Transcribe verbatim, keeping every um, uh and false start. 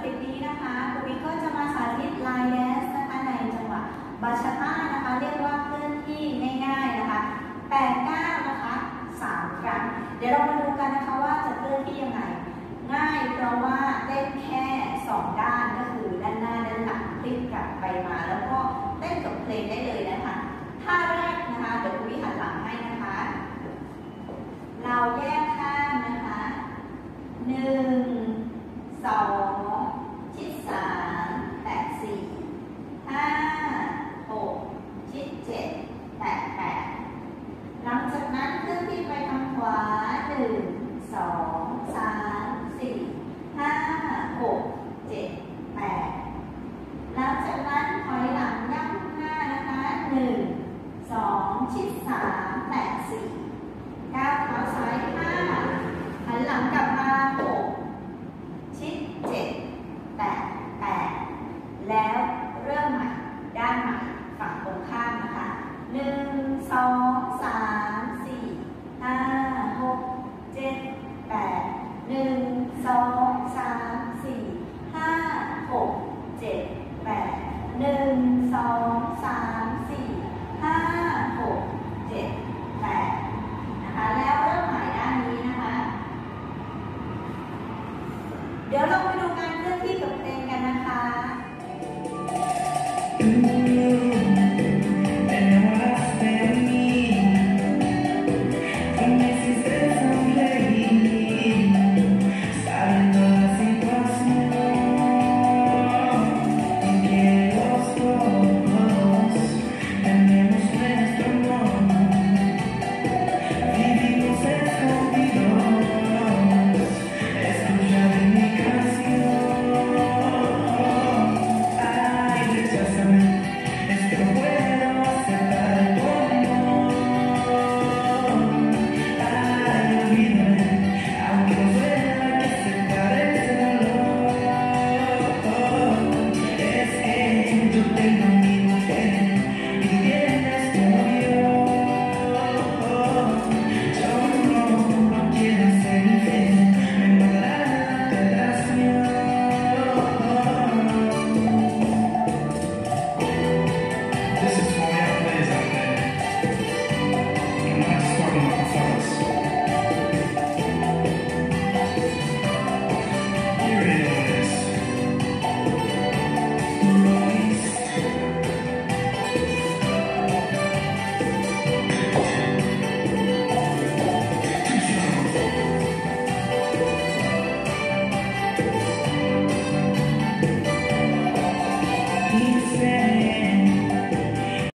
คลิปนี้นะคะครูบิ๊กก็จะมาสาธิตไลน์แดนซ์นะคะในจังหวะบาชาต้านะคะเรียกว่าเคลื่อนที่ง่ายๆนะคะแปด เก้านะคะสามครั้งเดี๋ยวเรามาดูกันนะคะว่าจะเคลื่อนที่ยังไงง่ายเพราะว่าเต้นแค่สองด้านก็คือด้านหน้าด้านหลังพลิกกลับไปมาแล้วก็เต้นกับเพลงได้เลยนะคะท่าแรกนะคะเดี๋ยวครูบิ๊กหันหลังให้นะคะเราแยกข้างนะคะหนึ่งสองชิดสามแตะสี่ห้าหกชิดเจ็ดแตะแปดหลังจากนั้นเคลื่อนที่ไปทางขวาหนึ่งสองสามสี่ห้าหกเจ็ดแปดหลังจากนั้นถอยหลังย่ำหน้านะคะหนึ่งสองชิดสามแตะสี่ก้าวเท้าซ้ายห้าหันหลังกลับมาหกชิดเจ็ดแตะแปดแล้วเริ่มใหม่ด้านใหม่ฝั่งตรงข้ามนะคะหนึ่งสองสามสี่ห้าหกเจ็ดแปดหนึ่งสองสามสี่ห้าหกเจ็ดแปดหนึ่งสองสามสี่ห้าหกเจ็ดแปดนะคะแล้วเริ่มใหม่ด้านนี้นะคะเดี๋ยวเราไปดูการเคลื่อนที่กับเพลงกันนะคะ